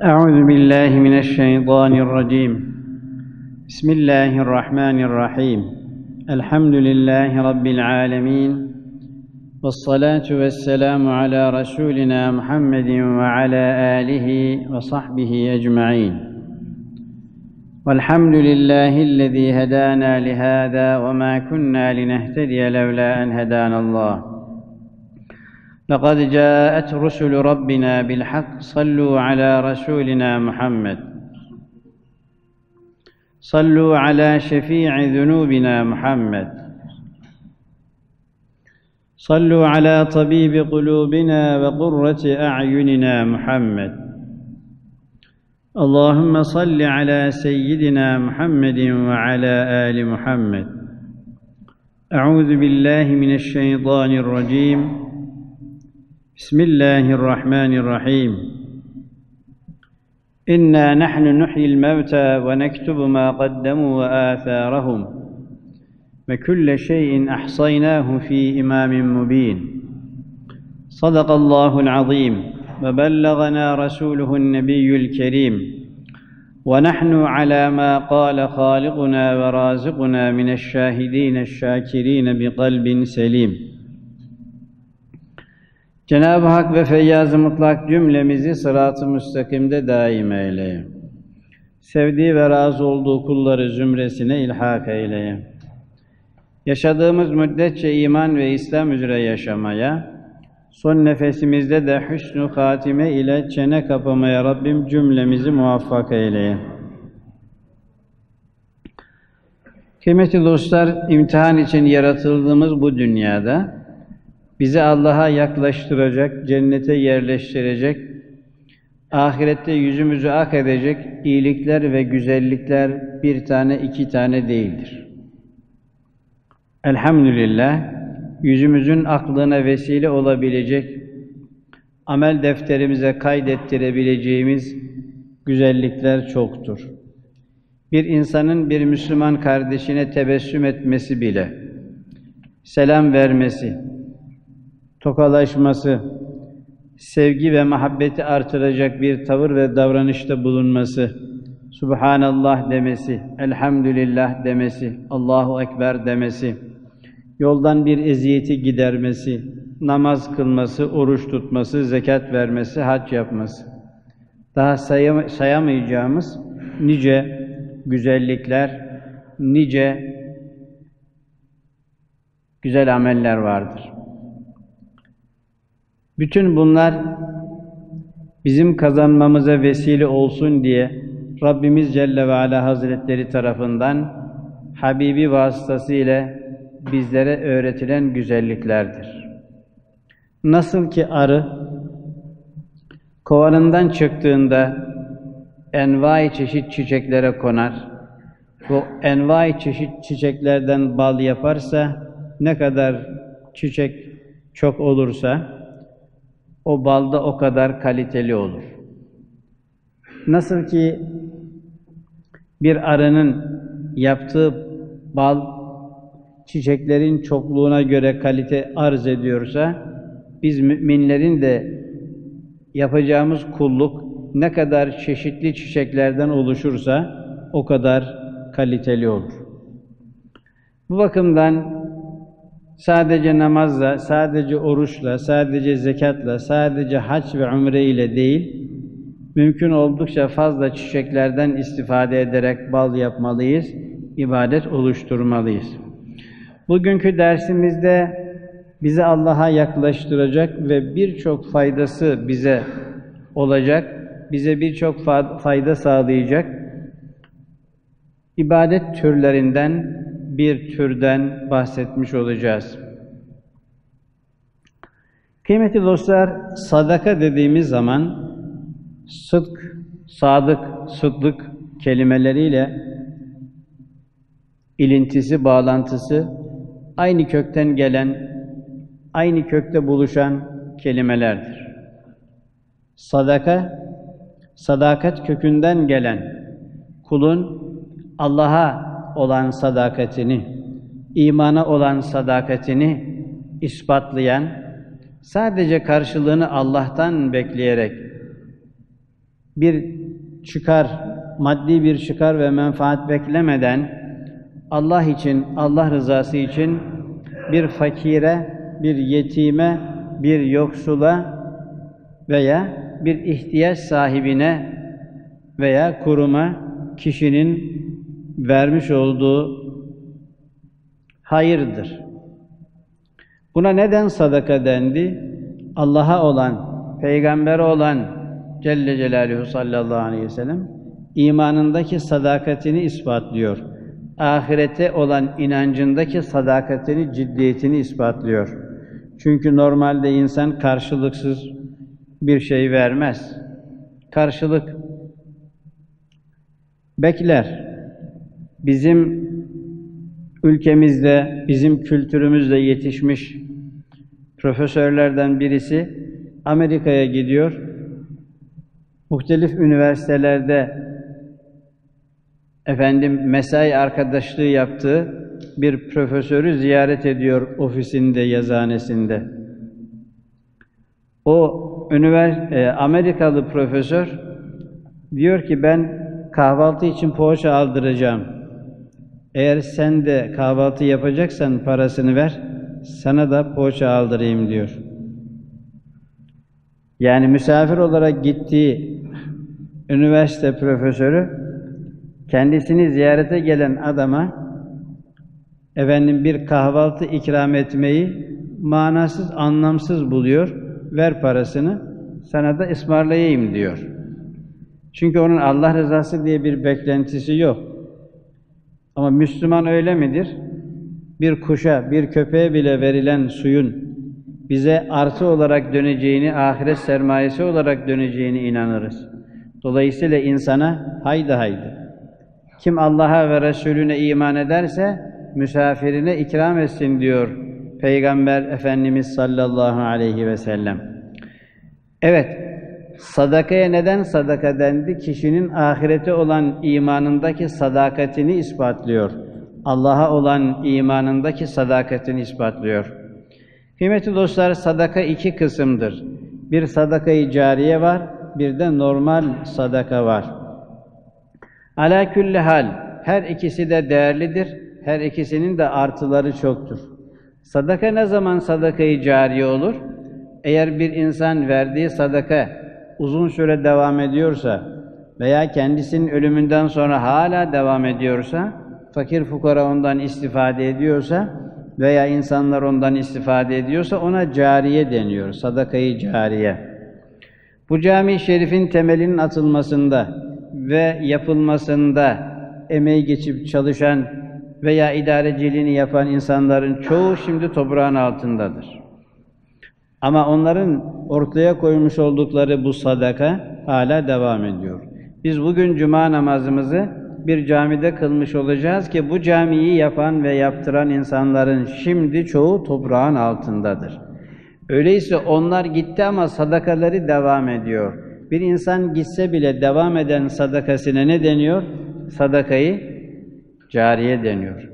أعوذ بالله من الشيطان الرجيم. بسم الله الرحمن الرحيم. الحمد لله رب العالمين، والصلاة والسلام على رسولنا محمد وعلى آله وصحبه أجمعين. والحمد لله الذي هدانا لهذا وما كنا لنهتدي لولا أن هدانا الله. لقد جاءت رسل ربنا بالحق، صلوا على رسولنا محمد، صلوا على شفيع ذنوبنا محمد، صلوا على طبيب قلوبنا وقرة أعيننا محمد. اللهم صل على سيدنا محمد وعلى آل محمد. أعوذ بالله من الشيطان الرجيم. بسم الله الرحمن الرحيم. إنا نحن نحيي الموتى ونكتب ما قدموا وآثارهم وكل شيء أحصيناه في إمام مبين. صدق الله العظيم وبلغنا رسوله النبي الكريم، ونحن على ما قال خالقنا ورازقنا من الشاهدين الشاكرين بقلب سليم. Cenab-ı Hak ve Feyyaz-ı Mutlak cümlemizi sırat-ı müstakimde daim eyleye. Sevdiği ve razı olduğu kulları zümresine ilhak eyleye. Yaşadığımız müddetçe iman ve İslam üzere yaşamaya, son nefesimizde de hüsnü hatime ile çene kapamaya Rabbim cümlemizi muvaffak eyleye. Kıymetli dostlar, imtihan için yaratıldığımız bu dünyada bizi Allah'a yaklaştıracak, cennete yerleştirecek, ahirette yüzümüzü ak edecek iyilikler ve güzellikler bir tane, iki tane değildir. Elhamdülillah, yüzümüzün aklına vesile olabilecek, amel defterimize kaydettirebileceğimiz güzellikler çoktur. Bir insanın bir Müslüman kardeşine tebessüm etmesi bile, selam vermesi, tokalaşması, sevgi ve muhabbeti artıracak bir tavır ve davranışta bulunması, Subhanallah demesi, Elhamdülillah demesi, Allahu Ekber demesi, yoldan bir eziyeti gidermesi, namaz kılması, oruç tutması, zekat vermesi, hac yapması. Daha sayamayacağımız nice güzellikler, nice güzel ameller vardır. Bütün bunlar bizim kazanmamıza vesile olsun diye Rabbimiz Celle ve Ala Hazretleri tarafından Habibi vasıtasıyla bizlere öğretilen güzelliklerdir. Nasıl ki arı kovanından çıktığında envai çeşit çiçeklere konar, bu envai çeşit çiçeklerden bal yaparsa, ne kadar çiçek çok olursa o bal da o kadar kaliteli olur. Nasıl ki bir arının yaptığı bal çiçeklerin çokluğuna göre kalite arz ediyorsa, biz müminlerin de yapacağımız kulluk ne kadar çeşitli çiçeklerden oluşursa o kadar kaliteli olur. Bu bakımdan sadece namazla, sadece oruçla, sadece zekatla, sadece hac ve umre ile değil, mümkün oldukça fazla çiçeklerden istifade ederek bal yapmalıyız, ibadet oluşturmalıyız. Bugünkü dersimizde bizi Allah'a yaklaştıracak ve birçok faydası bize olacak, bize birçok fayda sağlayacak ibadet türlerinden bir türden bahsetmiş olacağız. Kıymetli dostlar, sadaka dediğimiz zaman sıdk, sadık, sıddık kelimeleriyle ilintisi, bağlantısı aynı kökten gelen, aynı kökte buluşan kelimelerdir. Sadaka, sadakat kökünden gelen, kulun Allah'a olan sadakatini, imana olan sadakatini ispatlayan, sadece karşılığını Allah'tan bekleyerek bir çıkar, maddi bir çıkar ve menfaat beklemeden Allah için, Allah rızası için bir fakire, bir yetime, bir yoksula veya bir ihtiyaç sahibine veya kuruma kişinin vermiş olduğu hayırdır. Buna neden sadaka dendi? Allah'a olan, Peygambere olan Celle Celaluhu sallallahu aleyhi ve sellem imanındaki sadakatini ispatlıyor. Ahirete olan inancındaki sadakatini, ciddiyetini ispatlıyor. Çünkü normalde insan karşılıksız bir şey vermez. Karşılık bekler. Bizim ülkemizde, bizim kültürümüzde yetişmiş profesörlerden birisi Amerika'ya gidiyor. Muhtelif üniversitelerde mesai arkadaşlığı yaptığı bir profesörü ziyaret ediyor ofisinde, yazıhanesinde. O Amerikalı profesör diyor ki ben kahvaltı için poğaça aldıracağım. Eğer sen de kahvaltı yapacaksan parasını ver, sana da poğaça aldırayım diyor. Yani misafir olarak gittiği üniversite profesörü kendisini ziyarete gelen adama bir kahvaltı ikram etmeyi manasız, anlamsız buluyor. Ver parasını, sana da ısmarlayayım diyor. Çünkü onun Allah rızası diye bir beklentisi yok. Ama Müslüman öyle midir? Bir kuşa, bir köpeğe bile verilen suyun bize artı olarak döneceğini, ahiret sermayesi olarak döneceğini inanırız. Dolayısıyla insana haydi. Kim Allah'a ve Resulüne iman ederse misafirine ikram etsin diyor Peygamber Efendimiz sallallahu aleyhi ve sellem. Evet, sadakaya neden sadaka dendi? Kişinin ahirete olan imanındaki sadakatini ispatlıyor. Allah'a olan imanındaki sadakatini ispatlıyor. Kıymetli dostlar, sadaka iki kısımdır. Bir sadaka-i cariye var, bir de normal sadaka var. Alâ külli hal, her ikisi de değerlidir, her ikisinin de artıları çoktur. Sadaka ne zaman sadaka-i cariye olur? Eğer bir insan verdiği sadaka uzun süre devam ediyorsa veya kendisinin ölümünden sonra hala devam ediyorsa, fakir fukara ondan istifade ediyorsa veya insanlar ondan istifade ediyorsa ona cariye deniyor, sadaka-i cariye. Bu cami-i şerifin temelinin atılmasında ve yapılmasında emeği geçip çalışan veya idareciliğini yapan insanların çoğu şimdi toprağın altındadır. Ama onların ortaya koymuş oldukları bu sadaka hala devam ediyor. Biz bugün cuma namazımızı bir camide kılmış olacağız ki bu camiyi yapan ve yaptıran insanların şimdi çoğu toprağın altındadır. Öyleyse onlar gitti ama sadakaları devam ediyor. Bir insan gitse bile devam eden sadakasına ne deniyor? Sadakayı cariye deniyor.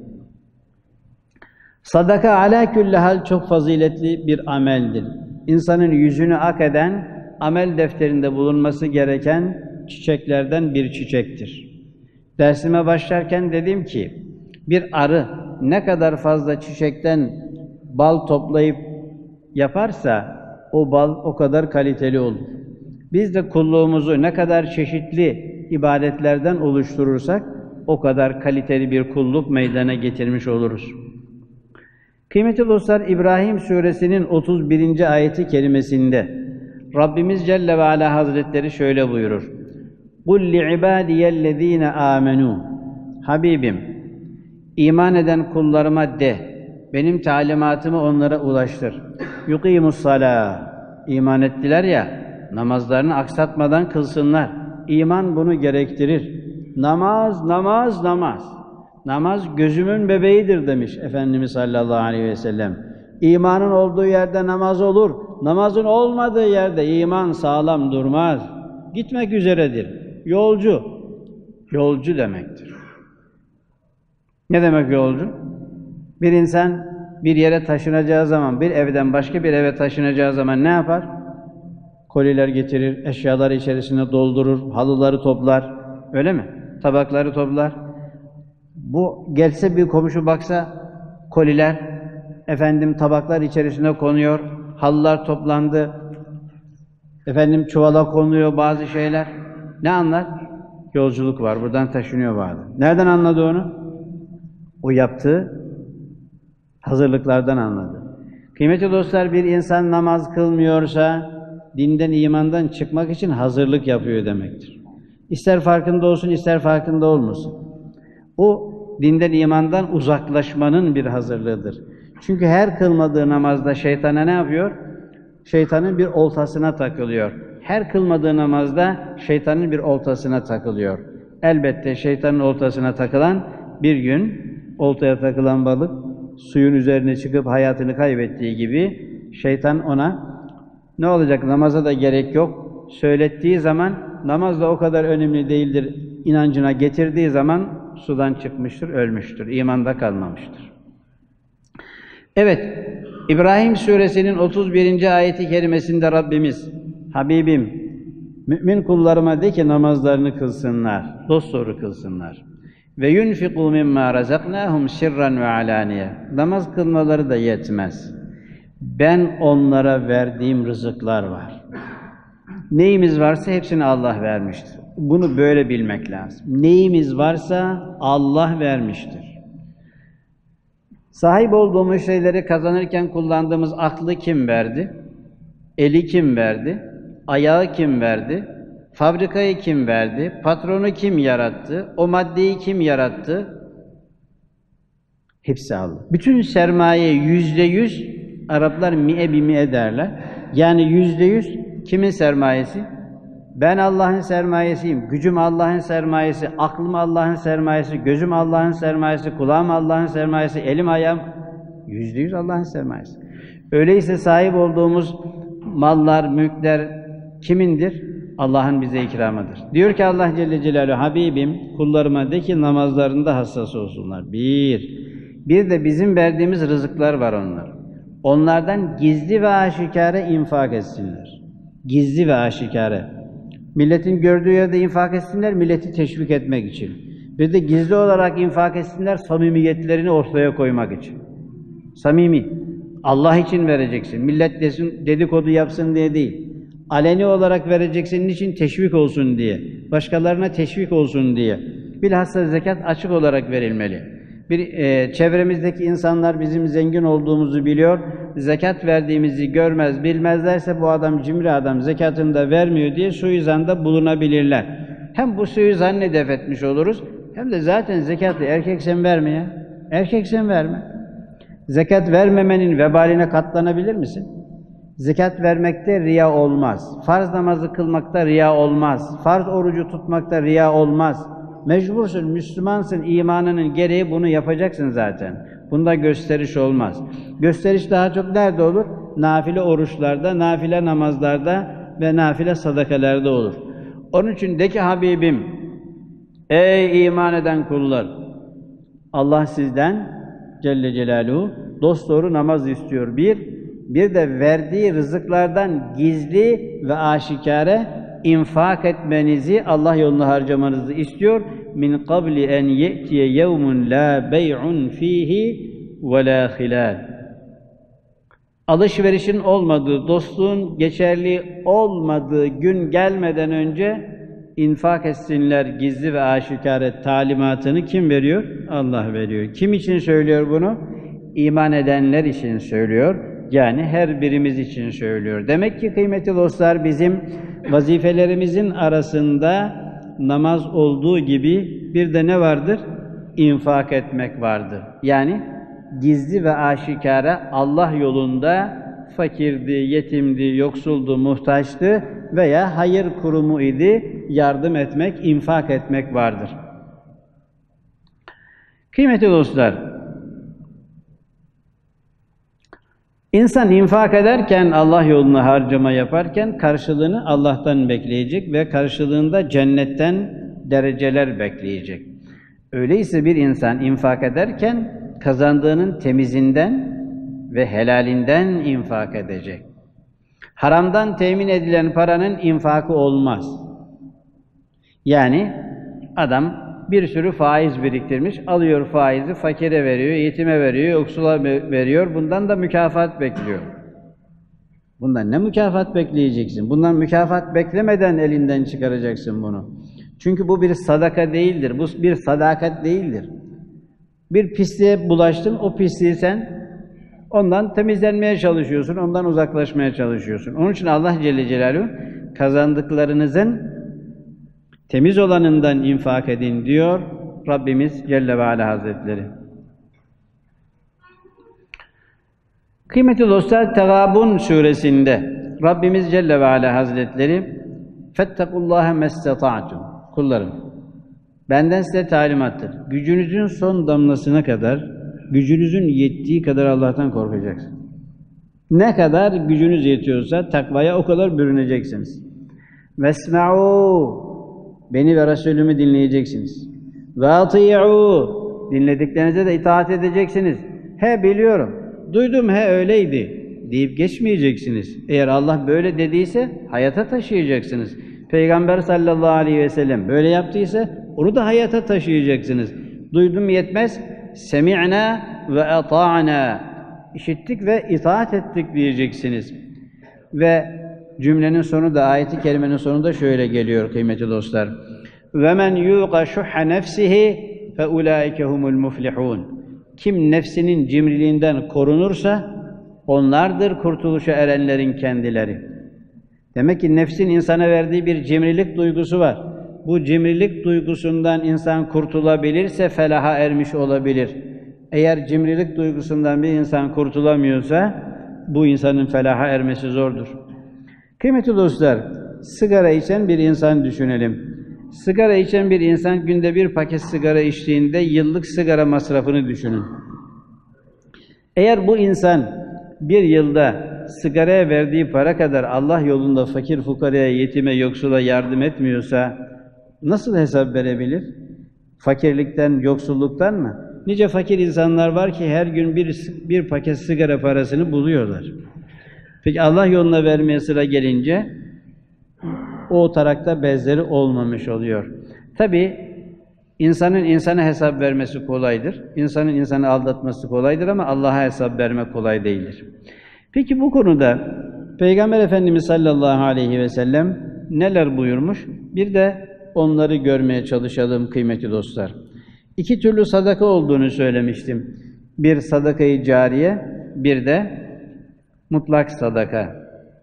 Sadaka alâ külli hal çok faziletli bir ameldir. İnsanın yüzünü ak eden, amel defterinde bulunması gereken çiçeklerden bir çiçektir. Dersime başlarken dedim ki, bir arı ne kadar fazla çiçekten bal toplayıp yaparsa, o bal o kadar kaliteli olur. Biz de kulluğumuzu ne kadar çeşitli ibadetlerden oluşturursak, o kadar kaliteli bir kulluk meydana getirmiş oluruz. Kıymetli dostlar, İbrahim Suresinin 31. ayeti kerimesinde Rabbimiz Celle ve Ala Hazretleri şöyle buyurur. قُلْ لِعِبَادِيَ الَّذ۪ينَ آمَنُوا Habibim, iman eden kullarıma de, benim talimatımı onlara ulaştır. يُقِيمُ الصَّلَاةِ İman ettiler ya, namazlarını aksatmadan kılsınlar. İman bunu gerektirir. Namaz, namaz, namaz. Namaz gözümün bebeğidir demiş Efendimiz sallallahu aleyhi ve sellem. İmanın olduğu yerde namaz olur. Namazın olmadığı yerde iman sağlam durmaz. Gitmek üzeredir. Yolcu. Yolcu demektir. Ne demek yolcu? Bir insan bir yere taşınacağı zaman, bir evden başka bir eve taşınacağı zaman ne yapar? Koliler getirir, eşyaları içerisine doldurur, halıları toplar. Öyle mi? Tabakları toplar. Bu gelse bir komşu baksa koliler, tabaklar içerisine konuyor, halılar toplandı, çuvala konuluyor bazı şeyler. Ne anlar? Yolculuk var, buradan taşınıyor bazı. Nereden anladı onu? O yaptığı hazırlıklardan anladı. Kıymetli dostlar, bir insan namaz kılmıyorsa, dinden, imandan çıkmak için hazırlık yapıyor demektir. İster farkında olsun, ister farkında olmasın. O, dinden, imandan uzaklaşmanın bir hazırlığıdır. Çünkü her kılmadığı namazda şeytana ne yapıyor? Şeytanın bir oltasına takılıyor. Her kılmadığı namazda şeytanın bir oltasına takılıyor. Elbette şeytanın oltasına takılan, bir gün oltaya takılan balık suyun üzerine çıkıp hayatını kaybettiği gibi şeytan ona ne olacak, namaza da gerek yok söylettiği zaman, namaz da o kadar önemli değildir inancına getirdiği zaman sudan çıkmıştır, ölmüştür, imanda kalmamıştır. Evet, İbrahim Suresinin 31. ayeti kerimesinde Rabbimiz, Habibim, mümin kullarıma de ki namazlarını kılsınlar, dosdoğru kılsınlar. Ve yunfiqu mimma razaknahum sirran ve alaniye. Namaz kılmaları da yetmez. Ben onlara verdiğim rızıklar var. Neyimiz varsa hepsini Allah vermiştir. Bunu böyle bilmek lazım. Neyimiz varsa Allah vermiştir. Sahip olduğumuz şeyleri kazanırken kullandığımız aklı kim verdi? Eli kim verdi? Ayağı kim verdi? Fabrikayı kim verdi? Patronu kim yarattı? O maddeyi kim yarattı? Hepsi Allah. Bütün sermaye %100, Araplar mi'e bi mi'e derler. Yani %100 kimin sermayesi? Ben Allah'ın sermayesiyim. Gücüm Allah'ın sermayesi, aklım Allah'ın sermayesi, gözüm Allah'ın sermayesi, kulağım Allah'ın sermayesi, elim ayağım %100 Allah'ın sermayesi. Öyleyse sahip olduğumuz mallar, mülkler kimindir? Allah'ın bize ikramıdır. Diyor ki Allah Celle Celaluhu, Habibim kullarıma de ki namazlarında hassas olsunlar. Bir de bizim verdiğimiz rızıklar var onlar. Onlardan gizli ve aşikare infak etsinler. Gizli ve aşikare. Milletin gördüğü yerde infak etsinler, milleti teşvik etmek için. Bir de gizli olarak infak etsinler, samimiyetlerini ortaya koymak için. Samimi. Allah için vereceksin. Millet desin, dedikodu yapsın diye değil. Aleni olarak vereceksin, niçin? Teşvik olsun diye. Başkalarına teşvik olsun diye. Bilhassa zekat açık olarak verilmeli. Çevremizdeki insanlar bizim zengin olduğumuzu biliyor, zekat verdiğimizi görmez, bilmezlerse bu adam cimri adam, zekatını da vermiyor diye suizanda bulunabilirler. Hem bu suizanı def etmiş oluruz, hem de zaten zekatı erkek sen verme ya. Erkek sen verme. Zekat vermemenin vebaline katlanabilir misin? Zekat vermekte riya olmaz. Farz namazı kılmakta riya olmaz. Farz orucu tutmakta riya olmaz. Mecbursun, Müslümansın, imanının gereği bunu yapacaksın zaten. Bunda gösteriş olmaz. Gösteriş daha çok nerede olur? Nafile oruçlarda, nafile namazlarda ve nafile sadakalarda olur. Onun için de ki Habibim, ey iman eden kullar, Allah sizden Celle Celaluhu dosdoğru namaz istiyor. Bir de verdiği rızıklardan gizli ve aşikare infak etmenizi, Allah yolunda harcamanızı istiyor. Min qabli en ye'tiye yevmun la bey'un fihi ve la hilal. Alışverişin olmadığı, dostluğun geçerli olmadığı gün gelmeden önce infak etsinler gizli ve aşikare talimatını kim veriyor? Allah veriyor. Kim için söylüyor bunu? İman edenler için söylüyor. Yani her birimiz için söylüyor. Demek ki kıymetli dostlar, bizim vazifelerimizin arasında namaz olduğu gibi bir de ne vardır? İnfak etmek vardır. Yani gizli ve aşikare Allah yolunda fakirdi, yetimdi, yoksuldu, muhtaçtı veya hayır kurumu idi, yardım etmek, infak etmek vardır. Kıymetli dostlar, İnsan infak ederken, Allah yoluna harcama yaparken karşılığını Allah'tan bekleyecek ve karşılığında cennetten dereceler bekleyecek. Öyleyse bir insan infak ederken kazandığının temizinden ve helalinden infak edecek. Haramdan temin edilen paranın infakı olmaz. Yani adam bir sürü faiz biriktirmiş, alıyor faizi, fakire veriyor, yetime veriyor, yoksula veriyor, bundan da mükafat bekliyor. Bundan ne mükafat bekleyeceksin? Bundan mükafat beklemeden elinden çıkaracaksın bunu. Çünkü bu bir sadaka değildir, bu bir sadakat değildir. Bir pisliğe bulaştın, o pisliği sen ondan temizlenmeye çalışıyorsun, ondan uzaklaşmaya çalışıyorsun. Onun için Allah Celle Celaluhu kazandıklarınızın temiz olanından infak edin diyor Rabbimiz Celle ve Ala Hazretleri. Kıymetli dostlar, Tegabun suresinde Rabbimiz Celle ve Ala Hazretleri "Fettekullâhe mestata'tum" kullarım, benden size talimattır. Gücünüzün son damlasına kadar, gücünüzün yettiği kadar Allah'tan korkacaksınız. Ne kadar gücünüz yetiyorsa takvaya o kadar bürüneceksiniz. "Vesma'û" beni ve Resulümü dinleyeceksiniz. "Ve ati'û" dinlediklerinize de itaat edeceksiniz. "He biliyorum, duydum, he öyleydi" deyip geçmeyeceksiniz. Eğer Allah böyle dediyse hayata taşıyacaksınız. Peygamber sallallahu aleyhi ve sellem böyle yaptıysa onu da hayata taşıyacaksınız. Duydum yetmez, semi'na ve ata'na, işittik ve itaat ettik diyeceksiniz. Ve cümlenin sonu da, ayet-i kerimenin sonunda şöyle geliyor kıymetli dostlar. وَمَنْ يُوقَ شُحَّ نَفْسِهِ فَاُولَٰئِكَ هُمُ الْمُفْلِحُونَ Kim nefsinin cimriliğinden korunursa onlardır kurtuluşa erenlerin kendileri. Demek ki nefsin insana verdiği bir cimrilik duygusu var. Bu cimrilik duygusundan insan kurtulabilirse felaha ermiş olabilir. Eğer cimrilik duygusundan bir insan kurtulamıyorsa bu insanın felaha ermesi zordur. Kıymetli dostlar, sigara içen bir insan düşünelim. Sigara içen bir insan günde bir paket sigara içtiğinde yıllık sigara masrafını düşünün. Eğer bu insan bir yılda sigaraya verdiği para kadar Allah yolunda fakir fukaraya, yetime, yoksula yardım etmiyorsa nasıl hesap verebilir? Fakirlikten, yoksulluktan mı? Nice fakir insanlar var ki her gün bir paket sigara parasını buluyorlar. Peki Allah yoluna vermeye sıra gelince o tarakta bezleri olmamış oluyor. Tabii insanın insana hesap vermesi kolaydır. İnsanın insanı aldatması kolaydır ama Allah'a hesap vermek kolay değildir. Peki bu konuda Peygamber Efendimiz sallallahu aleyhi ve sellem neler buyurmuş? Bir de onları görmeye çalışalım kıymetli dostlar. İki türlü sadaka olduğunu söylemiştim. Bir sadaka-i cariye, bir de mutlak sadaka.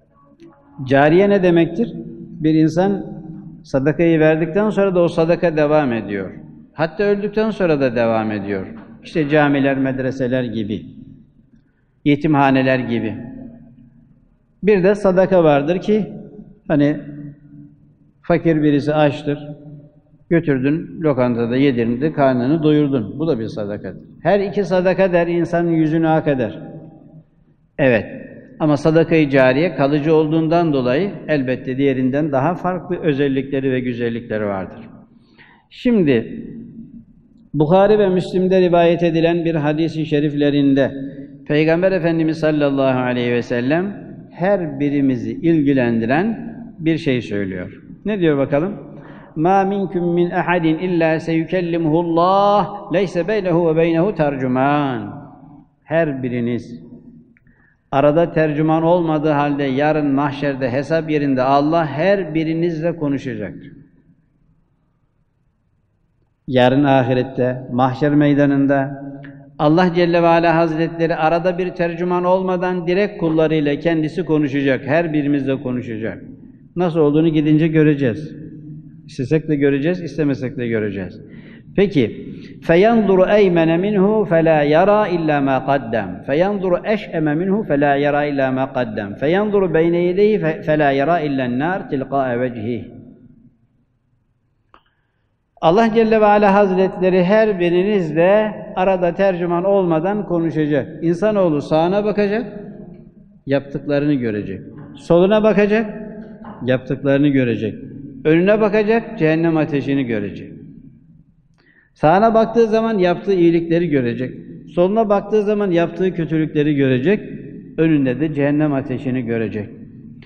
Cariye ne demektir? Bir insan sadakayı verdikten sonra da o sadaka devam ediyor. Hatta öldükten sonra da devam ediyor. İşte camiler, medreseler gibi, yetimhaneler gibi. Bir de sadaka vardır ki, hani fakir birisi açtır, götürdün lokantada yedirdin, karnını doyurdun. Bu da bir sadakadır. Her iki sadaka der, insanın yüzünü hak eder. Evet. Ama sadaka-i cariye kalıcı olduğundan dolayı elbette diğerinden daha farklı özellikleri ve güzellikleri vardır. Şimdi Bukhari ve Müslim'de rivayet edilen bir hadis-i şeriflerinde Peygamber Efendimiz sallallahu aleyhi ve sellem her birimizi ilgilendiren bir şey söylüyor. Ne diyor bakalım? مَا مِنْكُمْ مِنْ أَحَدٍ إِلَّا سَيُكَلِّمُهُ اللّٰهِ لَيْسَ بَيْنَهُ وَبَيْنَهُ تَرْجُمَانٍ Her biriniz, arada tercüman olmadığı halde yarın mahşerde, hesap yerinde Allah her birinizle konuşacaktır. Yarın ahirette, mahşer meydanında Allah Celle ve Ala Hazretleri arada bir tercüman olmadan direkt kullarıyla kendisi konuşacak, her birimizle konuşacak. Nasıl olduğunu gidince göreceğiz. İstesek de göreceğiz, istemesek de göreceğiz. Peki, فَيَنْظُرُ اَيْمَنَ مِنْهُ فَلَا يَرَى اِلَّا مَا قَدَّمْ فَيَنْظُرُ اَشْأَمَ مِنْهُ فَلَا يَرَى اِلَّا مَا قَدَّمْ فَيَنْظُرُ بَيْنَ يَدَيْهِ فَلَا يَرَى اِلَّا النَّارِ تِلْقَاءَ وَجْهِهِ Allah Celle ve Ala Hazretleri her birinizle arada tercüman olmadan konuşacak. İnsanoğlu sağına bakacak, yaptıklarını görecek. Soluna bakacak, yaptıklarını görecek. Önüne bakacak, cehennem ateşini görecek. Sağına baktığı zaman yaptığı iyilikleri görecek. Soluna baktığı zaman yaptığı kötülükleri görecek. Önünde de cehennem ateşini görecek.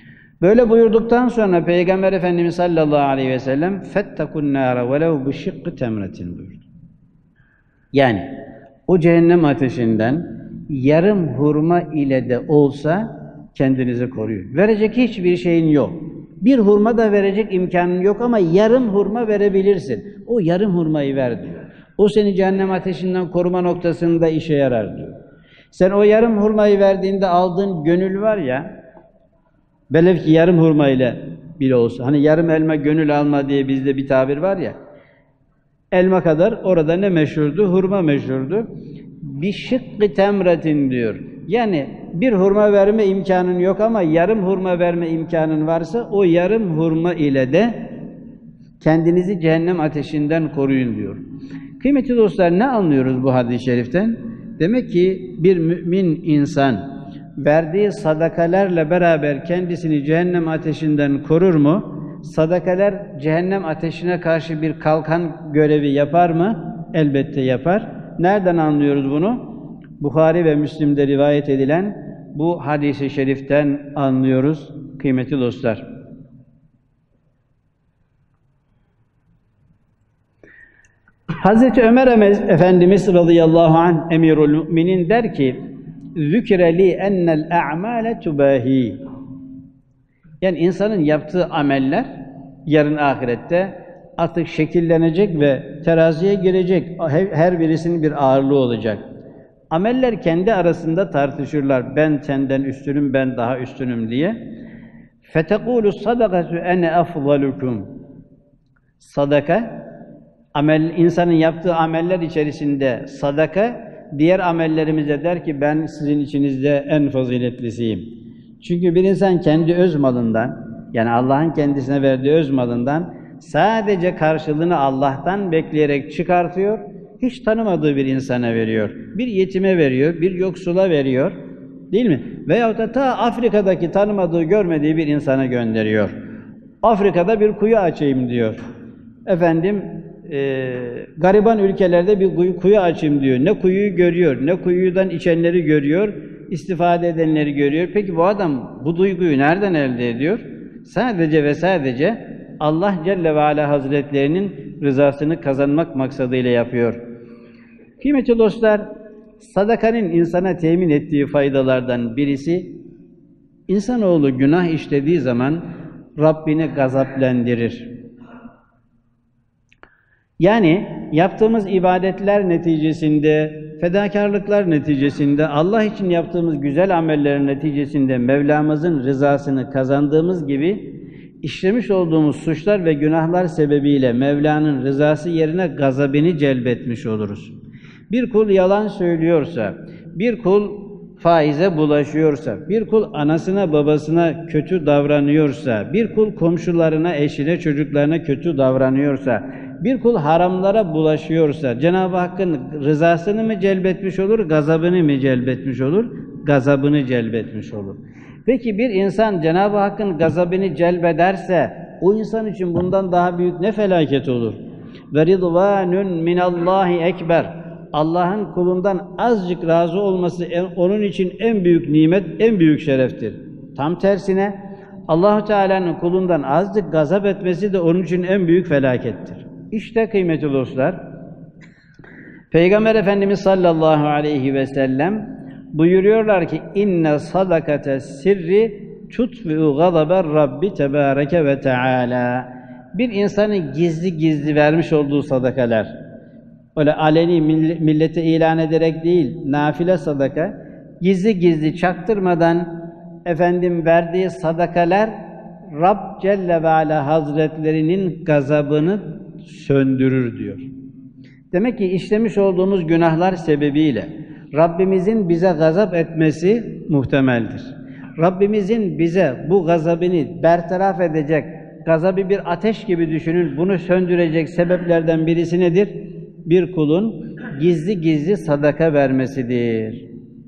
Böyle buyurduktan sonra Peygamber Efendimiz sallallahu aleyhi ve sellem fettekun nâre velev bişikkı temretin buyurdu. Yani o cehennem ateşinden yarım hurma ile de olsa kendinizi koruyun. Verecek hiçbir şeyin yok. Bir hurma da verecek imkanın yok ama yarım hurma verebilirsin. O yarım hurmayı ver diyor. O seni cehennem ateşinden koruma noktasında işe yarar diyor. Sen o yarım hurmayı verdiğinde aldığın gönül var ya, velev ki yarım hurma ile bile olsa, hani yarım elma gönül alma diye bizde bir tabir var ya, elma kadar orada ne meşhurdu? Hurma meşhurdu. Bir şıkkı temretin diyor. Yani bir hurma verme imkanın yok ama yarım hurma verme imkanın varsa o yarım hurma ile de kendinizi cehennem ateşinden koruyun diyor. Kıymetli dostlar, ne anlıyoruz bu hadis-i şeriften? Demek ki bir mümin insan verdiği sadakalarla beraber kendisini cehennem ateşinden korur mu? Sadakalar cehennem ateşine karşı bir kalkan görevi yapar mı? Elbette yapar. Nereden anlıyoruz bunu? Buhari ve Müslim'de rivayet edilen bu hadis-i şeriften anlıyoruz kıymetli dostlar. Hazreti Ömer Efendimiz radıyallahu anh emirul müminin der ki: "Zükre li ennel a'male tubahi." Yani insanın yaptığı ameller yarın ahirette artık şekillenecek ve teraziye girecek. Her birisinin bir ağırlığı olacak. Ameller kendi arasında tartışırlar. Ben senden üstünüm, ben daha üstünüm diye. فَتَقُولُ الصَّدَقَةُ اَنَا اَفْضَلُكُمْ. Sadaka, insanın yaptığı ameller içerisinde sadaka, diğer amellerimize der ki ben sizin içinizde en faziletlisiyim. Çünkü bir insan kendi öz malından, yani Allah'ın kendisine verdiği öz malından sadece karşılığını Allah'tan bekleyerek çıkartıyor, hiç tanımadığı bir insana veriyor. Bir yetime veriyor, bir yoksula veriyor, değil mi? Veyahut da ta Afrika'daki tanımadığı, görmediği bir insana gönderiyor. Afrika'da bir kuyu açayım diyor. Efendim, gariban ülkelerde bir kuyu açayım diyor. Ne kuyuyu görüyor, ne kuyudan içenleri görüyor, istifade edenleri görüyor. Peki bu adam bu duyguyu nereden elde ediyor? Sadece ve sadece Allah Celle ve Ala Hazretlerinin rızasını kazanmak maksadıyla yapıyor. Kıymetli dostlar, sadakanın insana temin ettiği faydalardan birisi, insanoğlu günah işlediği zaman Rabbini gazaplendirir. Yani yaptığımız ibadetler neticesinde, fedakarlıklar neticesinde, Allah için yaptığımız güzel amellerin neticesinde Mevlamızın rızasını kazandığımız gibi, işlemiş olduğumuz suçlar ve günahlar sebebiyle Mevla'nın rızası yerine gazabını celbetmiş oluruz. Bir kul yalan söylüyorsa, bir kul faize bulaşıyorsa, bir kul anasına babasına kötü davranıyorsa, bir kul komşularına, eşine, çocuklarına kötü davranıyorsa, bir kul haramlara bulaşıyorsa, Cenab-ı Hakk'ın rızasını mı celbetmiş olur, gazabını mı celbetmiş olur? Gazabını celbetmiş olur. Peki bir insan Cenab-ı Hakk'ın gazabını celbederse, o insan için bundan daha büyük ne felaket olur? Ve ridvanun minallahi ekber. Allah'ın kulundan azıcık razı olması onun için en büyük nimet, en büyük şereftir. Tam tersine Allah-u Teala'nın kulundan azıcık gazap etmesi de onun için en büyük felakettir. İşte kıymetli dostlar, Peygamber Efendimiz sallallahu aleyhi ve sellem buyuruyorlar ki inne sadakate sirri tutfi'u gadaber Rabbi tebareke ve teala. Bir insanın gizli gizli vermiş olduğu sadakalar, öyle aleni millete ilan ederek değil, nafile sadaka, gizli gizli çaktırmadan verdiği sadakalar Rab Celle ve Ala Hazretlerinin gazabını söndürür diyor. Demek ki işlemiş olduğumuz günahlar sebebiyle Rabbimizin bize gazap etmesi muhtemeldir. Rabbimizin bize bu gazabını bertaraf edecek, gazabı bir ateş gibi düşünün, bunu söndürecek sebeplerden birisi nedir? Bir kulun gizli gizli sadaka vermesidir.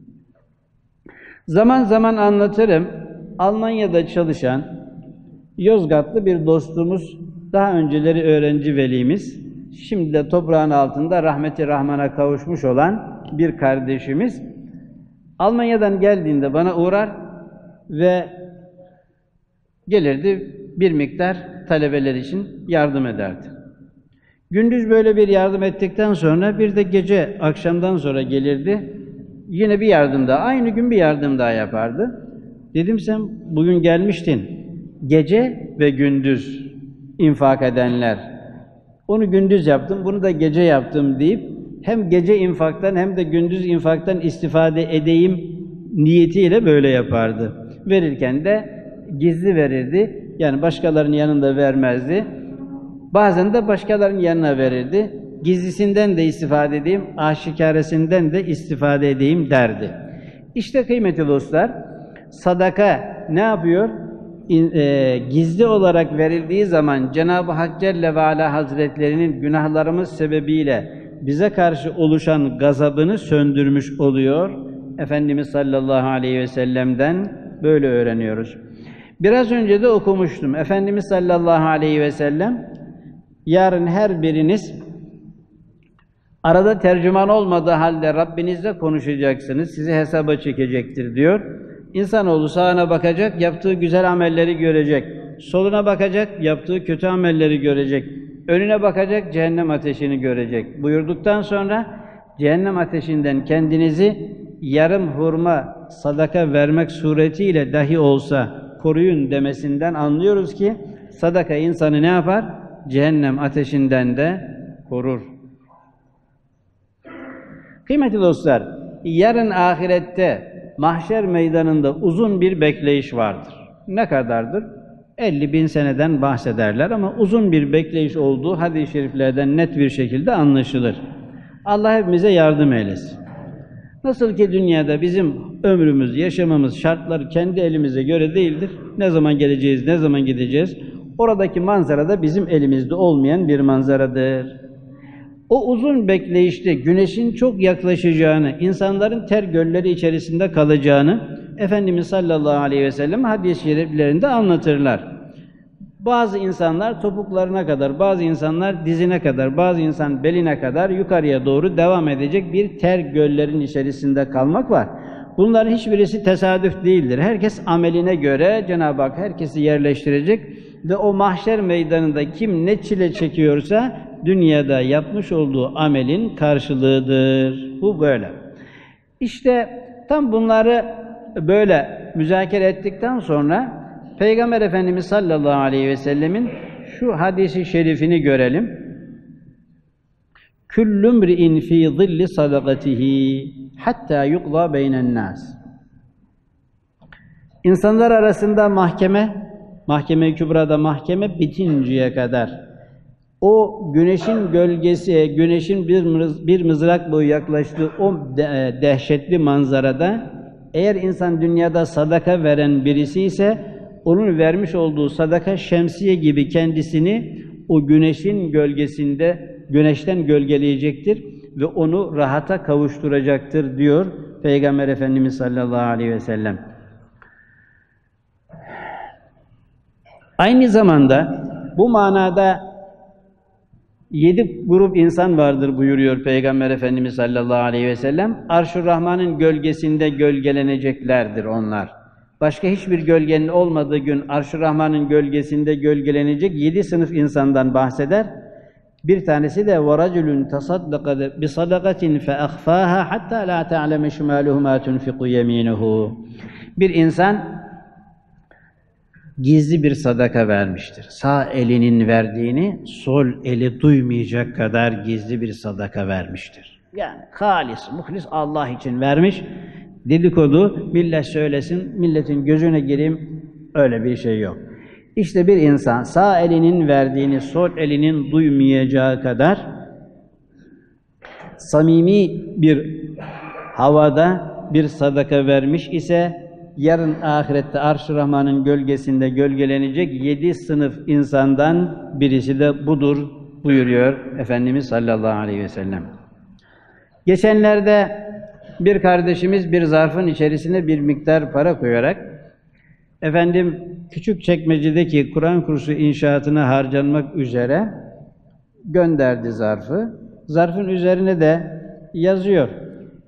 Zaman zaman anlatırım, Almanya'da çalışan Yozgatlı bir dostumuz, daha önceleri öğrenci velimiz, şimdi de toprağın altında rahmeti rahmana kavuşmuş olan bir kardeşimiz, Almanya'dan geldiğinde bana uğrar ve Gelirdi, bir miktar talebeler için yardım ederdi. Gündüz böyle bir yardım ettikten sonra bir de gece akşamdan sonra gelirdi. Yine bir yardım daha, aynı gün bir yardım daha yapardı. Dedim sen bugün gelmiştin. Gece ve gündüz infak edenler. Onu gündüz yaptım, bunu da gece yaptım deyip hem gece infaktan hem de gündüz infaktan istifade edeyim niyetiyle böyle yapardı. Verirken de gizli verirdi. Yani başkalarının yanında vermezdi. Bazen de başkalarının yanına verirdi. Gizlisinden de istifade edeyim, aşikaresinden de istifade edeyim derdi. İşte kıymetli dostlar, sadaka ne yapıyor? Gizli olarak verildiği zaman Cenab-ı Hak Celle ve Ala Hazretlerinin günahlarımız sebebiyle bize karşı oluşan gazabını söndürmüş oluyor. Efendimiz sallallahu aleyhi ve sellem'den böyle öğreniyoruz. Biraz önce de okumuştum. Efendimiz sallallahu aleyhi ve sellem, yarın her biriniz arada tercüman olmadığı halde Rabbinizle konuşacaksınız, sizi hesaba çekecektir diyor. İnsanoğlu sağına bakacak, yaptığı güzel amelleri görecek. Soluna bakacak, yaptığı kötü amelleri görecek. Önüne bakacak, cehennem ateşini görecek. Buyurduktan sonra cehennem ateşinden kendinizi yarım hurma sadaka vermek suretiyle dahi olsa koruyun demesinden anlıyoruz ki sadaka insanı ne yapar? Cehennem ateşinden de korur. Kıymetli dostlar, yarın ahirette mahşer meydanında uzun bir bekleyiş vardır. Ne kadardır? 50.000 seneden bahsederler ama uzun bir bekleyiş olduğu hadis-i şeriflerden net bir şekilde anlaşılır. Allah hepimize yardım eylesin. Nasıl ki dünyada bizim ömrümüz, yaşamamız, şartlar kendi elimize göre değildir. Ne zaman geleceğiz, ne zaman gideceğiz? Oradaki manzara da bizim elimizde olmayan bir manzaradır. O uzun bekleyişte güneşin çok yaklaşacağını, insanların ter gölleri içerisinde kalacağını Efendimiz sallallahu aleyhi ve sellem hadis-i şeriflerinde anlatırlar. Bazı insanlar topuklarına kadar, bazı insanlar dizine kadar, bazı insan beline kadar yukarıya doğru devam edecek bir ter göllerin içerisinde kalmak var. Bunların hiçbirisi tesadüf değildir. Herkes ameline göre Cenab-ı Hak herkesi yerleştirecek ve o mahşer meydanında kim ne çile çekiyorsa dünyada yapmış olduğu amelin karşılığıdır. Bu böyle. İşte tam bunları böyle müzakere ettikten sonra Peygamber Efendimiz sallallahu aleyhi ve sellemin şu hadisi şerifini görelim. Küllü mri'in fî zilli sadakatihi hattâ yuqda beynen nâs. İnsanlar arasında mahkeme-i kübrada mahkeme bitinceye kadar o güneşin gölgesi, güneşin bir mızrak boyu yaklaştığı o dehşetli manzarada eğer insan dünyada sadaka veren birisi ise onun vermiş olduğu sadaka şemsiye gibi kendisini o güneşin gölgesinde güneşten gölgeleyecektir ve onu rahata kavuşturacaktır diyor Peygamber Efendimiz sallallahu aleyhi ve sellem. Aynı zamanda bu manada 7 grup insan vardır buyuruyor Peygamber Efendimiz sallallahu aleyhi ve sellem. Arş-ı Rahman'ın gölgesinde gölgeleneceklerdir onlar. Başka hiçbir gölgenin olmadığı gün Arş-ı Rahman'ın gölgesinde gölgelenecek 7 sınıf insandan bahseder. Bir tanesi de وَرَجُلٌ تَصَدَّقَ بِصَدَقَةٍ فَأَخْفَاهَا حَتَّى لَا تَعْلَمَ شِمَالُهُ مَا تُنْفِقُ يَمِينُهُ. Bir insan gizli bir sadaka vermiştir. Sağ elinin verdiğini sol eli duymayacak kadar gizli bir sadaka vermiştir. Yani halis, muhlis Allah için vermiş. Dedikodu, millet söylesin, milletin gözüne gireyim, öyle bir şey yok. İşte bir insan sağ elinin verdiğini sol elinin duymayacağı kadar samimi bir havada bir sadaka vermiş ise yarın ahirette Arş-ı Rahman'ın gölgesinde gölgelenecek 7 sınıf insandan birisi de budur buyuruyor Efendimiz sallallahu aleyhi ve sellem. Geçenlerde bir kardeşimiz bir zarfın içerisine bir miktar para koyarak Küçükçekmece'deki Kur'an kursu inşaatına harcanmak üzere gönderdi zarfı. Zarfın üzerine de yazıyor.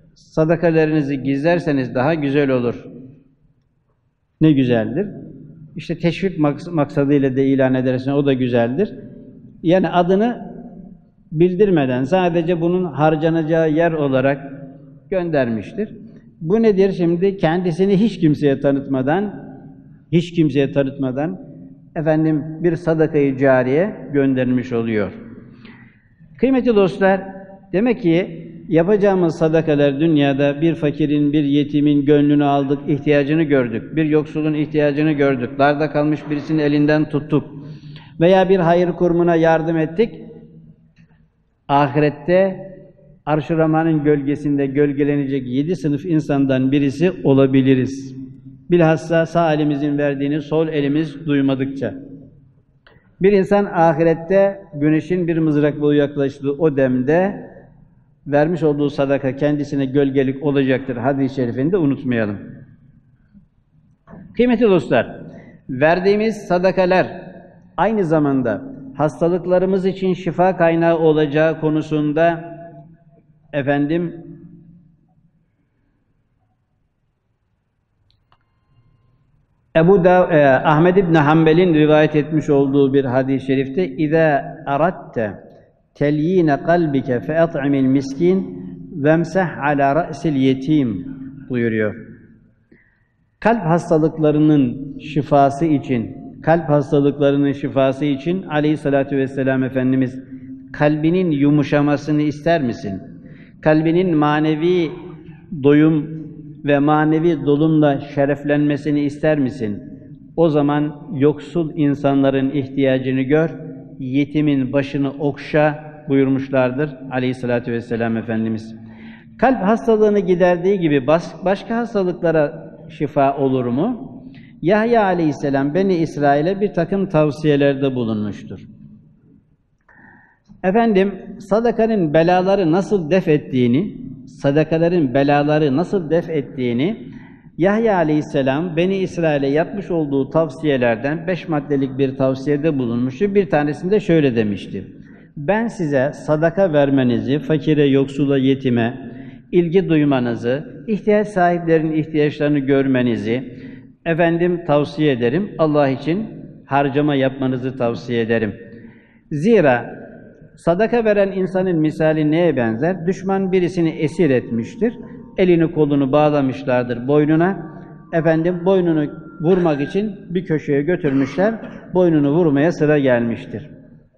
Sadakalarınızı gizlerseniz daha güzel olur. Ne güzeldir. İşte teşvik maksadıyla da ilan edersin, o da güzeldir. Yani adını bildirmeden sadece bunun harcanacağı yer olarak göndermiştir. Bu nedir şimdi? Kendisini hiç kimseye tanıtmadan efendim bir sadakayı cariye göndermiş oluyor. Kıymetli dostlar, demek ki yapacağımız sadakalar dünyada bir fakirin, bir yetimin gönlünü aldık, ihtiyacını gördük. Bir yoksulun ihtiyacını gördük. Darda kalmış birisinin elinden tuttuk. Veya bir hayır kurumuna yardım ettik. Ahirette Arş-ı Rahman'ın gölgesinde gölgelenecek 7 sınıf insandan birisi olabiliriz. Bilhassa sağ elimizin verdiğini sol elimiz duymadıkça. Bir insan ahirette güneşin bir mızrakla yaklaştığı o demde vermiş olduğu sadaka kendisine gölgelik olacaktır. Hadis-i şerifini de unutmayalım. Kıymetli dostlar, verdiğimiz sadakalar aynı zamanda hastalıklarımız için şifa kaynağı olacağı konusunda Ahmed İbn Hanbel'in rivayet etmiş olduğu bir hadis-i şerifte İzâ aratte telyîne kalbike fe'at'imil miskin vemseh alâ ra'sil yetim buyuruyor. Kalp hastalıklarının şifası için Aleyhissalatu vesselam Efendimiz kalbinin yumuşamasını ister misin? Kalbinin manevi doyum ve manevi dolumla şereflenmesini ister misin? O zaman yoksul insanların ihtiyacını gör, yetimin başını okşa buyurmuşlardır Aleyhissalatu vesselam Efendimiz. Kalp hastalığını giderdiği gibi başka hastalıklara şifa olur mu? Yahya Aleyhisselam Beni İsrail'e bir takım tavsiyelerde bulunmuştur. Sadakaların belaları nasıl def ettiğini Yahya Aleyhisselam Beni İsrail'e yapmış olduğu tavsiyelerden 5 maddelik bir tavsiyede bulunmuştur. Bir tanesinde şöyle demişti: ben size sadaka vermenizi, fakire, yoksula, yetime ilgi duymanızı, ihtiyaç sahiplerinin ihtiyaçlarını görmenizi tavsiye ederim. Allah için harcama yapmanızı tavsiye ederim. Zira sadaka veren insanın misali neye benzer? Düşman birisini esir etmiştir. Elini kolunu bağlamışlardır boynuna. Boynunu vurmak için bir köşeye götürmüşler. Boynunu vurmaya sıra gelmiştir.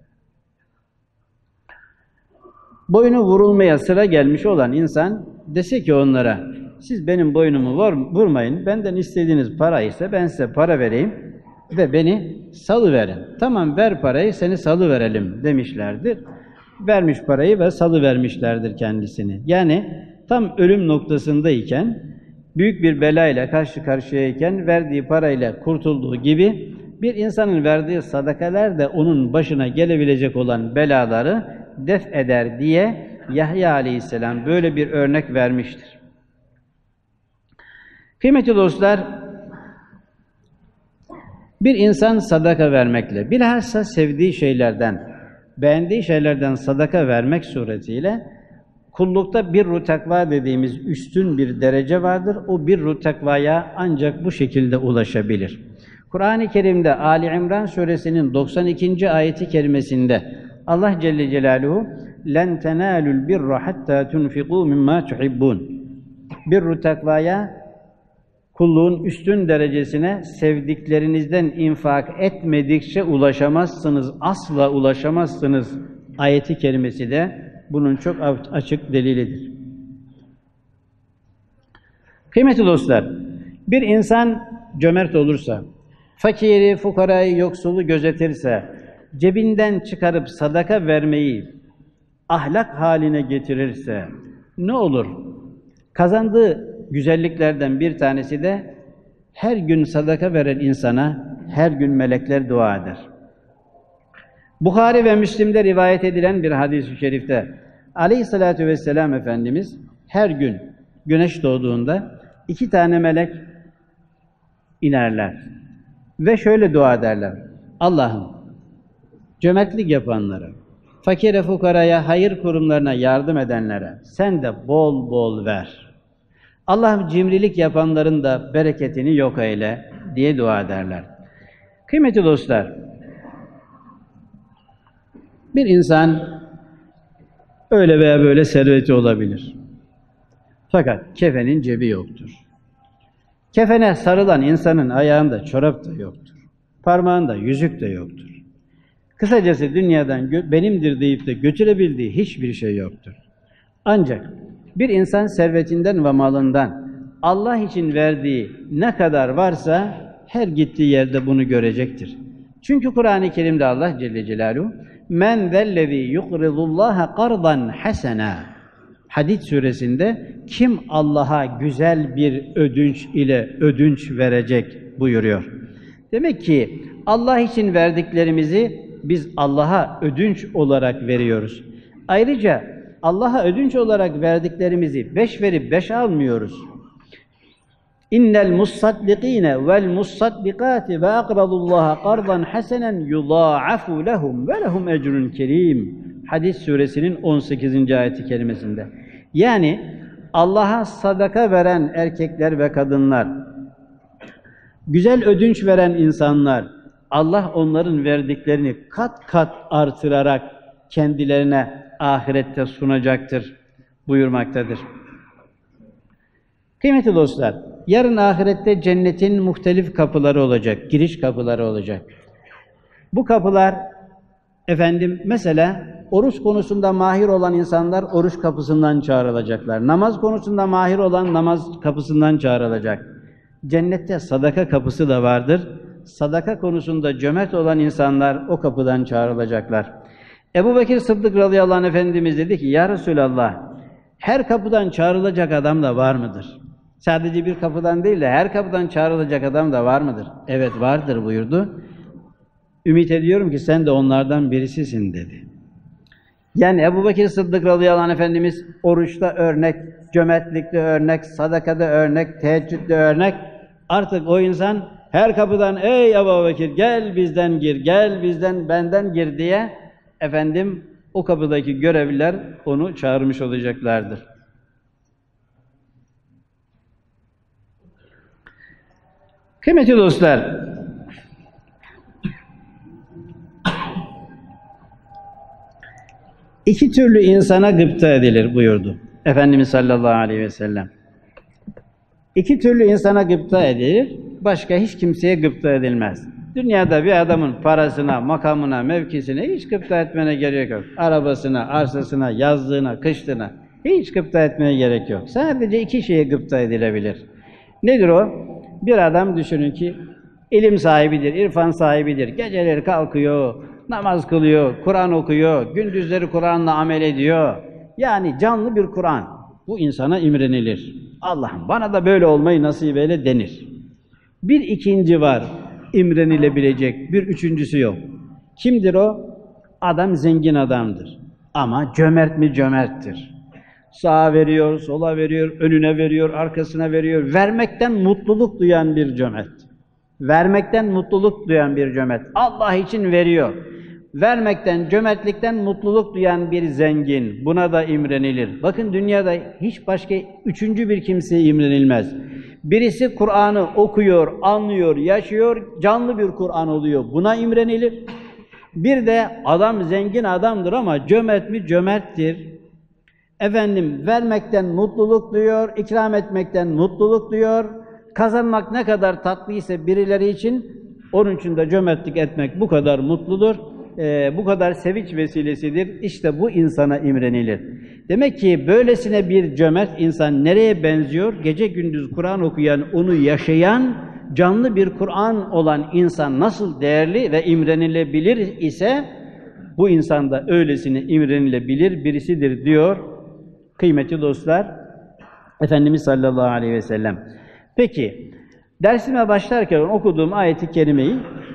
Boynu vurulmaya sıra gelmiş olan insan dese ki onlara, siz benim boynumu vurmayın, benden istediğiniz para ise ben size para vereyim ve beni salıverin. Tamam, ver parayı, seni salıverelim demişlerdir. Vermiş parayı ve salıvermişlerdir kendisini. Yani tam ölüm noktasındayken, büyük bir belayla karşı karşıyayken verdiği parayla kurtulduğu gibi bir insanın verdiği sadakalar da onun başına gelebilecek olan belaları def eder diye Yahya Aleyhisselam böyle bir örnek vermiştir. Kıymetli dostlar, bir insan sadaka vermekle, bilhassa sevdiği şeylerden, beğendiği şeylerden sadaka vermek suretiyle kullukta birru takva dediğimiz üstün bir derece vardır. O birru takvaya ancak bu şekilde ulaşabilir. Kur'an-ı Kerim'de Ali İmran suresinin 92. ayeti kerimesinde Allah Celle Celaluhu "Len tenalul birra hatta tunfiqu mimma tuhibbun." Birru takvaya, kulluğun üstün derecesine sevdiklerinizden infak etmedikçe ulaşamazsınız, asla ulaşamazsınız. Ayeti kerimesi de bunun çok açık delilidir. Kıymetli dostlar, bir insan cömert olursa, fakiri, fukarayı, yoksulu gözetirse, cebinden çıkarıp sadaka vermeyi ahlak haline getirirse ne olur? Kazandığı güzelliklerden bir tanesi de her gün sadaka veren insana her gün melekler dua eder. Buhari ve Müslim'de rivayet edilen bir hadis-i şerifte Aleyhissalatu vesselam Efendimiz her gün güneş doğduğunda 2 tane melek inerler ve şöyle dua ederler: Allah'ım, cömertlik yapanlara, fakire fukaraya, hayır kurumlarına yardım edenlere sen de bol bol ver. Allah'ım, cimrilik yapanların da bereketini yok eyle diye dua ederler. Kıymetli dostlar, bir insan öyle veya böyle serveti olabilir. Fakat kefenin cebi yoktur. Kefene sarılan insanın ayağında çorap da yoktur. Parmağında yüzük de yoktur. Kısacası dünyadan benimdir deyip de götürebildiği hiçbir şey yoktur. Ancak bir insan servetinden ve malından Allah için verdiği ne kadar varsa her gittiği yerde bunu görecektir. Çünkü Kur'an-ı Kerim'de Allah Celle Celaluhu "Men zellezî yukridullâhe kardan hasena" Hadid suresinde kim Allah'a güzel bir ödünç ile ödünç verecek buyuruyor. Demek ki Allah için verdiklerimizi biz Allah'a ödünç olarak veriyoruz. Ayrıca Allah'a ödünç olarak verdiklerimizi 5 verip 5 almıyoruz. İnnel musaddikîne vel musaddikâti ve akradullâhe kardan hasenen yudâ'afu lehum ve lehum ecrun kerîm. Hadid suresinin 18. ayeti kerimesinde. Yani Allah'a sadaka veren erkekler ve kadınlar, güzel ödünç veren insanlar, Allah onların verdiklerini kat kat artırarak kendilerine ahirette sunacaktır buyurmaktadır. Kıymetli dostlar, yarın ahirette cennetin muhtelif kapıları olacak, giriş kapıları olacak. Bu kapılar, mesela oruç konusunda mahir olan insanlar oruç kapısından çağrılacaklar. Namaz konusunda mahir olan namaz kapısından çağrılacak. Cennette sadaka kapısı da vardır. Sadaka konusunda cömert olan insanlar o kapıdan çağrılacaklar. Ebu Bekir Sıddık radıyallahu anh Efendimiz dedi ki, Ya Resulallah, her kapıdan çağrılacak adam da var mıdır? Sadece bir kapıdan değil de her kapıdan çağrılacak adam da var mıdır? Evet vardır buyurdu. Ümit ediyorum ki sen de onlardan birisisin dedi. Yani Ebu Bekir Sıddık radıyallahu anh Efendimiz oruçta örnek, cömertlikte örnek, sadakada örnek, teheccüde örnek. Artık o insan her kapıdan ey Ebu Bekir gel bizden gir, gel benden gir diye o kapıdaki görevliler onu çağırmış olacaklardır. Kıymetli dostlar, iki türlü insana gıpta edilir buyurdu Efendimiz sallallahu aleyhi ve sellem. İki türlü insana gıpta edilir, başka hiç kimseye gıpta edilmez. Dünyada bir adamın parasına, makamına, mevkisine hiç gıpta etmene gerek yok. Arabasına, arsasına, yazlığına, kışlığına hiç gıpta etmeye gerek yok. Sadece iki şeye gıpta edilebilir. Nedir o? Bir adam düşünün ki ilim sahibidir, irfan sahibidir. Geceleri kalkıyor, namaz kılıyor, Kur'an okuyor, gündüzleri Kur'an'la amel ediyor. Yani canlı bir Kur'an. Bu insana imrenilir. Allah'ım bana da böyle olmayı nasip eyle denir. Bir ikinci var, imrenilebilecek, bir üçüncüsü yok. Kimdir o? Adam zengin adamdır. Ama cömert mi cömerttir. Sağa veriyor, sola veriyor, önüne veriyor, arkasına veriyor. Vermekten mutluluk duyan bir cömert. Vermekten mutluluk duyan bir cömert. Allah için veriyor. Vermekten, cömertlikten mutluluk duyan bir zengin. Buna da imrenilir. Bakın dünyada hiç başka üçüncü bir kimseye imrenilmez. Birisi Kur'an'ı okuyor, anlıyor, yaşıyor, canlı bir Kur'an oluyor. Buna imrenilir. Bir de adam zengin adamdır ama cömert mi cömerttir. Vermekten mutluluk duyuyor, ikram etmekten mutluluk duyuyor. Kazanmak ne kadar tatlıysa birileri için, onun için de cömertlik etmek bu kadar mutludur. Bu kadar sevinç vesilesidir. İşte bu insana imrenilir. Demek ki böylesine bir cömert insan nereye benziyor? Gece gündüz Kur'an okuyan, onu yaşayan, canlı bir Kur'an olan insan nasıl değerli ve imrenilebilir ise bu insan da öylesine imrenilebilir birisidir diyor kıymetli dostlar Efendimiz sallallahu aleyhi ve sellem. Peki dersime başlarken okuduğum ayet-i kerimeyi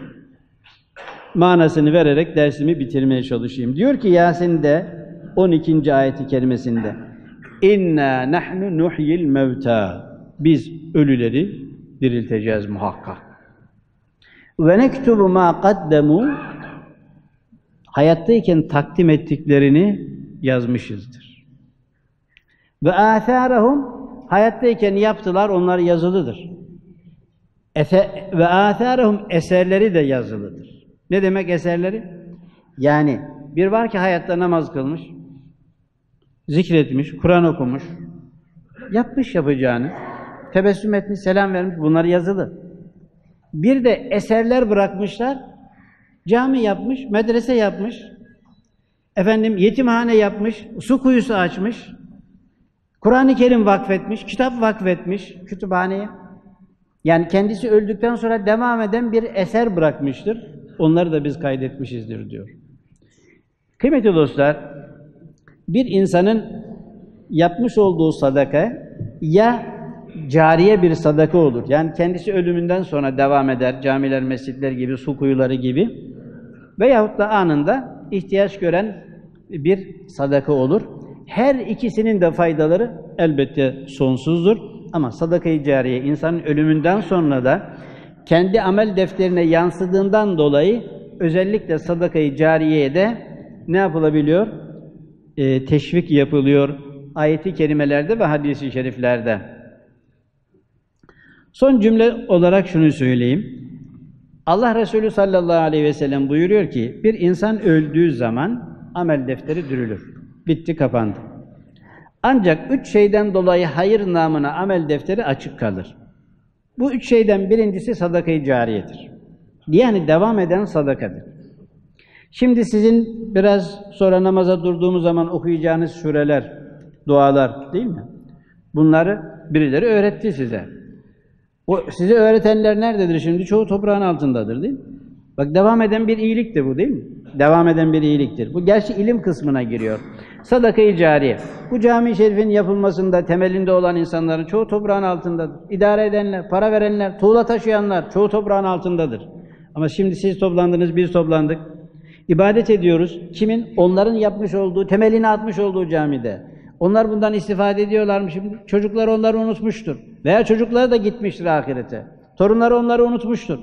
manasını vererek dersimi bitirmeye çalışayım. Diyor ki Yasin'de 12. ayet-i kerimesinde İnna nahnu nuhyil mevta. Biz ölüleri dirilteceğiz muhakkak. Ve nektubu ma qaddemu. Hayattayken takdim ettiklerini yazmışızdır. Ve âthârehum. Hayattayken yaptılar, onlar yazılıdır. Ve âthârehum, eserleri de yazılıdır. Ne demek eserleri? Yani bir var ki hayatta namaz kılmış, zikretmiş, Kur'an okumuş, yapmış yapacağını, tebessüm etmiş, selam vermiş, bunlar yazılı. Bir de eserler bırakmışlar, cami yapmış, medrese yapmış, yetimhane yapmış, su kuyusu açmış, Kur'an-ı Kerim vakfetmiş, kitap vakfetmiş kütüphaneye. Yani kendisi öldükten sonra devam eden bir eser bırakmıştır. Onları da biz kaydetmişizdir diyor. Kıymetli dostlar, bir insanın yapmış olduğu sadaka ya cariye bir sadaka olur. Yani kendisi ölümünden sonra devam eder. Camiler, mescitler gibi, su kuyuları gibi. Veyahut da anında ihtiyaç gören bir sadaka olur. Her ikisinin de faydaları elbette sonsuzdur. Ama sadaka-i cariye insanın ölümünden sonra da kendi amel defterine yansıdığından dolayı özellikle sadaka-i cariyeye de ne yapılabiliyor? Teşvik yapılıyor ayet-i kerimelerde ve hadis-i şeriflerde. Son cümle olarak şunu söyleyeyim. Allah Resulü sallallahu aleyhi ve sellem buyuruyor ki bir insan öldüğü zaman amel defteri dürülür. Bitti, kapandı. Ancak 3 şeyden dolayı hayır namına amel defteri açık kalır. Bu 3 şeyden birincisi sadaka-i cariyedir. Yani devam eden sadakadır. Şimdi sizin biraz sonra namaza durduğumuz zaman okuyacağınız sureler, dualar değil mi? Bunları birileri öğretti size. O size öğretenler nerededir şimdi? Çoğu toprağın altındadır değil mi? Bak, devam eden bir iyiliktir bu değil mi? Devam eden bir iyiliktir. Bu gerçi ilim kısmına giriyor. Sadaka-i cariye. Bu cami-i şerifin yapılmasında temelinde olan insanların çoğu toprağın altındadır. İdare edenler, para verenler, tuğla taşıyanlar çoğu toprağın altındadır. Ama şimdi siz toplandınız, biz toplandık. İbadet ediyoruz. Kimin? Onların yapmış olduğu, temelini atmış olduğu camide. Onlar bundan istifade ediyorlar mı şimdi? Çocuklar onları unutmuştur. Veya çocukları da gitmiştir ahirete. Torunları onları unutmuştur.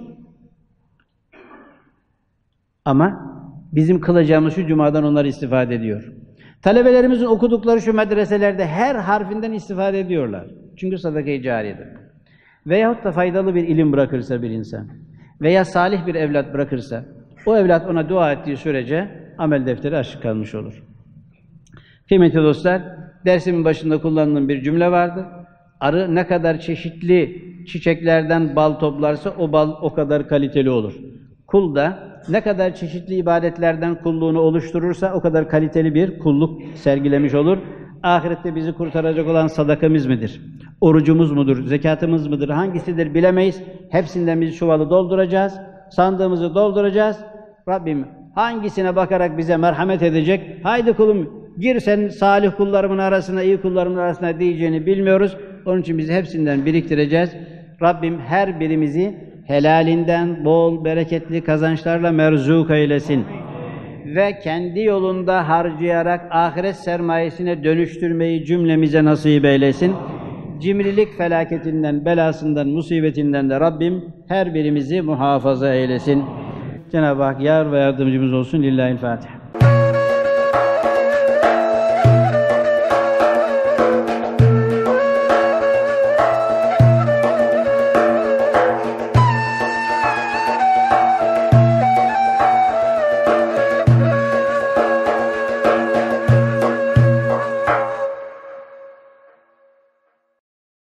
Ama bizim kılacağımız şu cumadan onlar istifade ediyor. Talebelerimizin okudukları şu medreselerde her harfinden istifade ediyorlar. Çünkü sadaka-i cariyedir. Veyahut da faydalı bir ilim bırakırsa bir insan veya salih bir evlat bırakırsa o evlat ona dua ettiği sürece amel defteri açık kalmış olur. Kıymetli dostlar, dersimin başında kullandığım bir cümle vardı. Arı ne kadar çeşitli çiçeklerden bal toplarsa o bal o kadar kaliteli olur. Kul da ne kadar çeşitli ibadetlerden kulluğunu oluşturursa o kadar kaliteli bir kulluk sergilemiş olur. Ahirette bizi kurtaracak olan sadakamız mıdır? Orucumuz mudur? Zekatımız mıdır? Hangisidir bilemeyiz. Hepsinden biz çuvalı dolduracağız. Sandığımızı dolduracağız. Rabbim hangisine bakarak bize merhamet edecek? Haydi kulum gir sen salih kullarımın arasına, iyi kullarımın arasına diyeceğini bilmiyoruz. Onun için biz hepsinden biriktireceğiz. Rabbim her birimizi helalinden bol, bereketli kazançlarla merzuk eylesin. Ve kendi yolunda harcayarak ahiret sermayesine dönüştürmeyi cümlemize nasip eylesin. Cimrilik felaketinden, belasından, musibetinden de Rabbim her birimizi muhafaza eylesin. Cenab-ı Hak yar ve yardımcımız olsun. Lillahil Fatiha.